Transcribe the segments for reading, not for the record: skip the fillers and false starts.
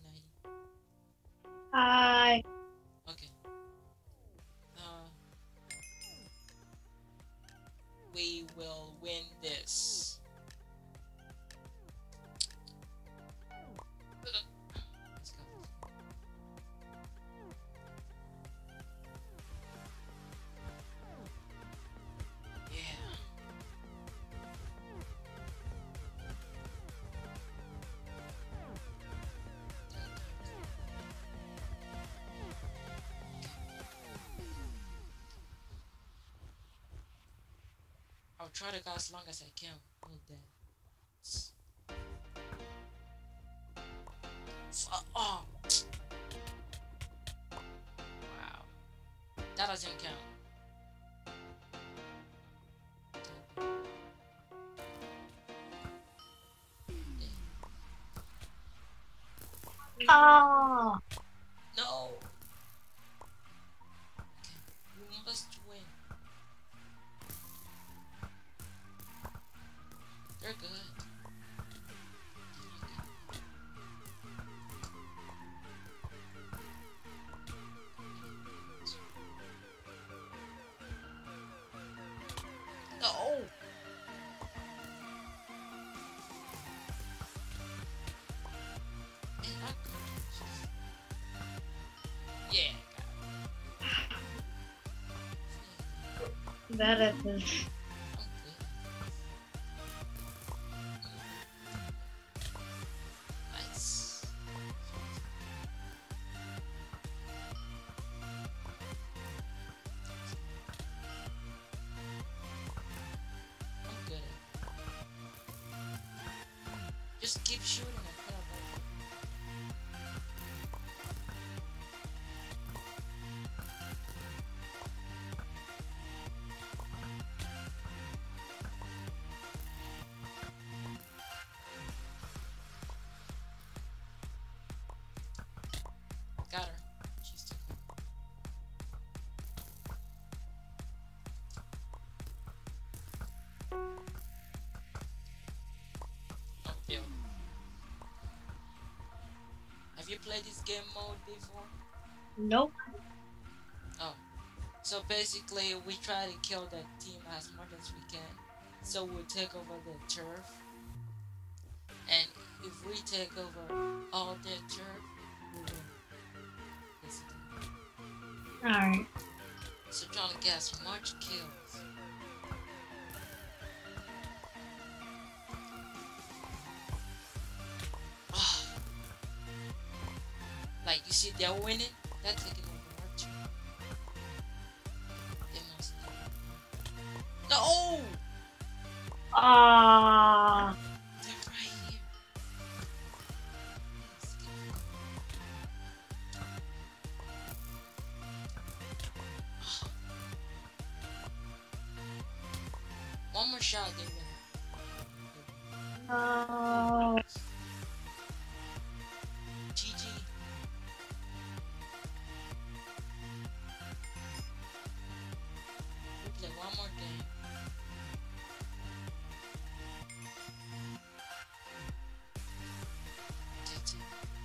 Nai. Hi. Okay. We will win this. Let's go. Yeah. I'll try to go as long as I can with that. Oh! Wow. That doesn't count. Oh. No! Okay. We must win. They're good. No! Yeah. That is. Nice. I'm good. Just keep shooting at them. Got her. She's too good. Upfield. Have you played this game mode before? Nope. Oh. So basically, we try to kill that team as much as we can. So we'll take over the turf. And if we take over all their turf, we win. Basically. Alright. So trying to get as much kills. Oh. Like you see they're winning, they're taking over our turf. They must no! Ah. They're right here. One more shot, they win. No. GG. We play one more game. That's it.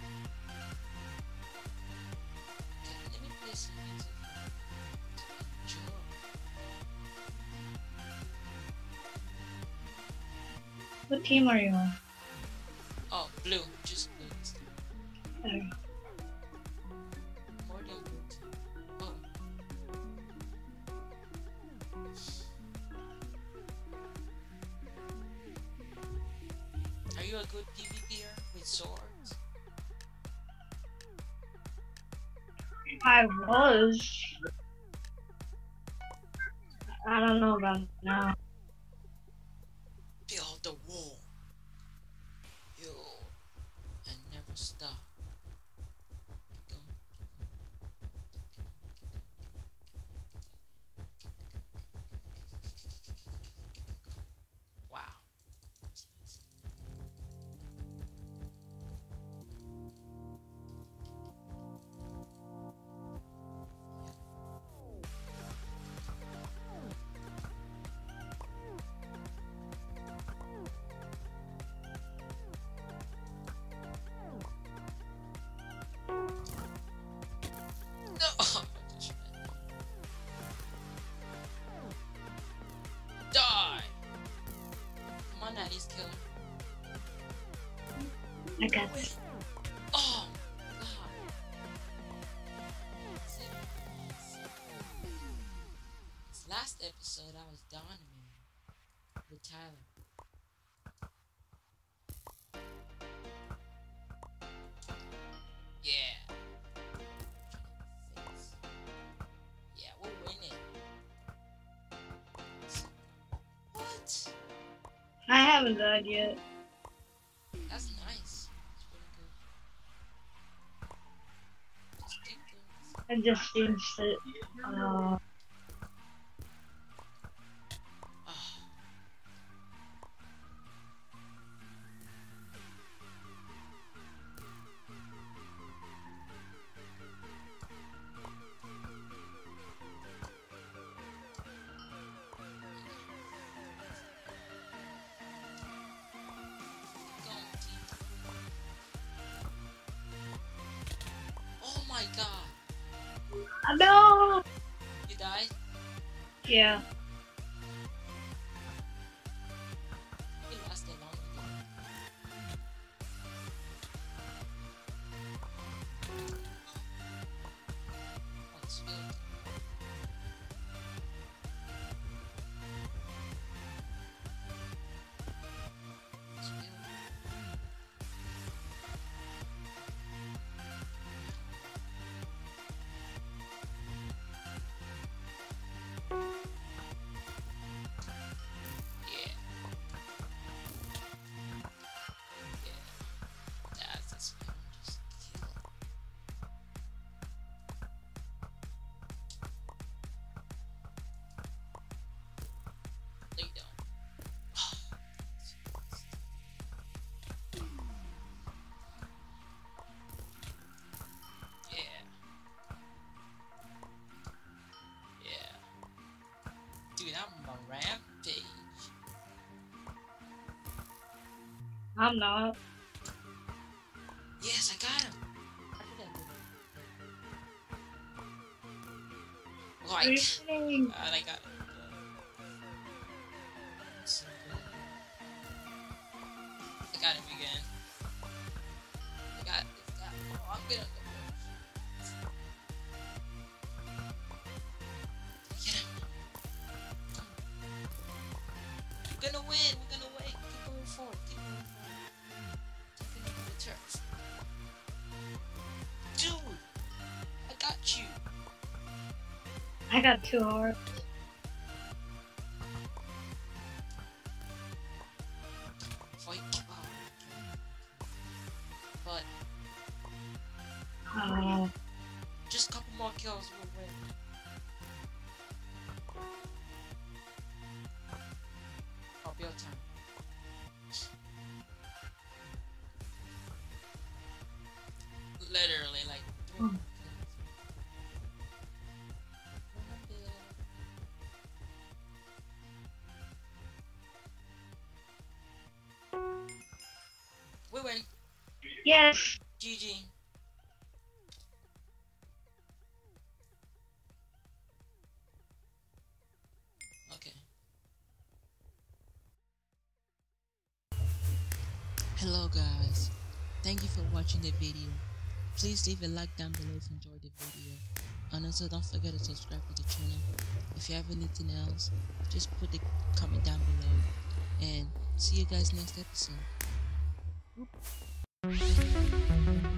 Okay, let me play some music. Enjoy. What team are you on? Oh, blue. Just blue this time. Alright. More than blue too. Oh. Are you a good PvPer with swords? I was. I don't know about now. Build the wall. Yo. And never stop. Keep going. Wow. That's nice. I got this. Oh, God. This last episode, I was dominating with Tyler. Yeah. Yeah, we're winning. What? I haven't died yet. That's nice. That's pretty good. Just keep doing this. I just finished it. Ah. Go on, team. Oh my God. No! You died? Yeah. You lasted long ago. Oh, it's good. It's good. Yeah. Yeah. That's the spell. Just kill it. No, you don't. Yeah. Yeah. Dude, I'm a rampage. I'm not. Yes, I got him. How did I do that? What are you Like, saying? and I got it. So good. I got him again. I got this guy. Oh, I'm gonna go first. Get him. We're gonna win. We're gonna win. Keep going forward. Keep going forward. Taking over the turf. Dude, I got you. I got 2 hearts. Fight. But just a couple more kills, we'll win. Oh, build time. Literally, like 3 more kills. We win. Yes. GG. Okay. Hello guys. Thank you for watching the video. Please leave a like down below if you enjoyed the video. And also don't forget to subscribe to the channel. If you have anything else, just put the comment down below. And see you guys next episode.